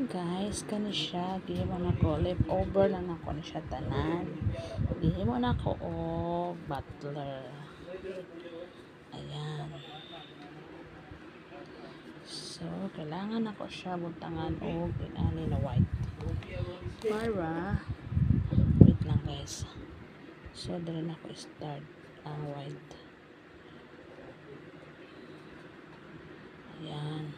guys, kani siya gihimo na ko leftover lang nako ni siya tanan. Gihimo na ko og butler. Ayan. So kailangan ako siya butangan og ani na white. Para wait lang guys. So dali na ko start ang white. Ayan.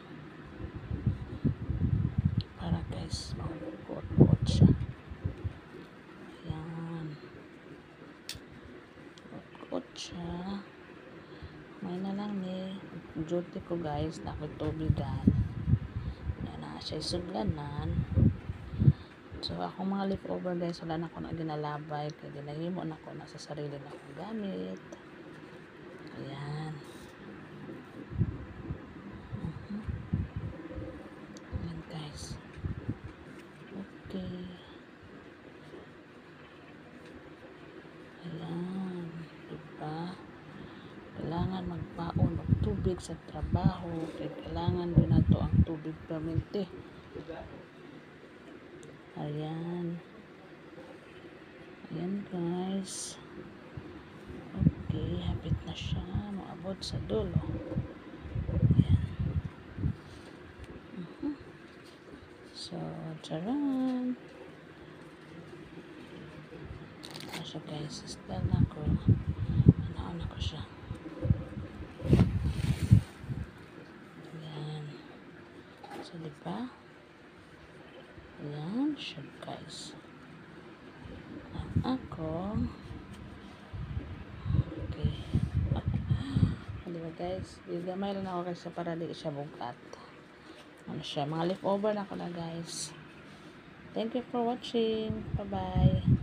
Para guys, makukot-kot siya. Ayan. Kot-kot siya. May na lang ni duty ko guys, na ako'y tubigan. Ayan na siya sudlanan. So akong mga leftover guys, wala na ako na ginalabay. Kaya ginahimo na ako na sa sarili na akong gamit. Ayan. Ayan guys. Okay. Ayan. Diba? Kailangan magpaon ng tubig sa trabaho. Kaya kailangan din na to ang tubig permente. Ayan. Ayan guys. Okay. Hapit na siya. Maabot sa dulo. Ayan. So, charan. Ayan siya guys. Istal na ko. Anaon na ko siya. Ayan. So, diba? Ayan siya guys. Ako. Okay. Diba guys? Gamay lang ako kasi para di siya bugat. Ano siya? Mga leftover na ako na guys. Thank you for watching. Bye-bye.